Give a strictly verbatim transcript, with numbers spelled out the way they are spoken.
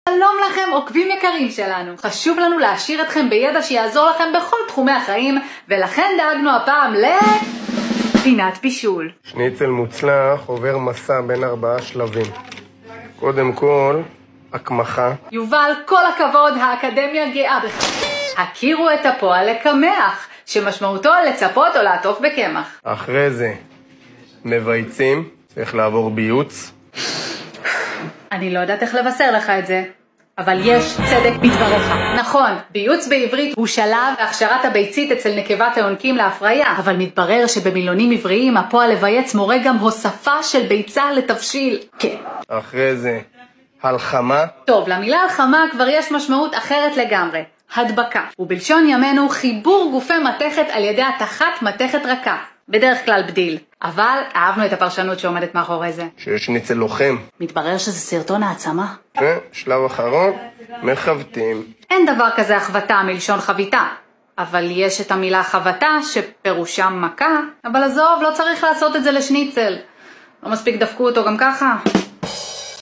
שלום לכם עוקבים יקרים שלנו, חשוב לנו להשאיר אתכם בידע שיעזור לכם בכל תחומי החיים, ולכן דאגנו הפעם לפינת בישול. שניצל מוצלח עובר מסע בין ארבעה שלבים. קודם כל, הקמחה. יובל, כל הכבוד, האקדמיה גאה בך. הכירו את הפועל לקמח, שמשמעותו לצפות או לעטוף בקמח. אחרי זה, מבייצים, צריך לעבור ביוץ. אני לא יודעת איך לבשר לך את זה, אבל יש צדק בדבריך. נכון, ביוץ בעברית הוא שלב בהכשרת הביצית אצל נקבת היונקים להפריה, אבל מתברר שבמילונים עבריים הפועל לבייץ מורה גם הוספה של ביצה לתבשיל. כן. אחרי זה, הלחמה. טוב, למילה הלחמה כבר יש משמעות אחרת לגמרי. הדבקה. ובלשון ימינו חיבור גופי מתכת על ידי התחת מתכת רכה. בדרך כלל בדיל. אבל אהבנו את הפרשנות שעומדת מאחורי זה. שיש שניצל לוחם. מתברר שזה סרטון העצמה. ושלב אחרון, מחבטים. אין דבר כזה החבטה מלשון חביתה. אבל יש את המילה חבטה שפירושה מכה. אבל עזוב, לא צריך לעשות את זה לשניצל. לא מספיק דפקו אותו גם ככה.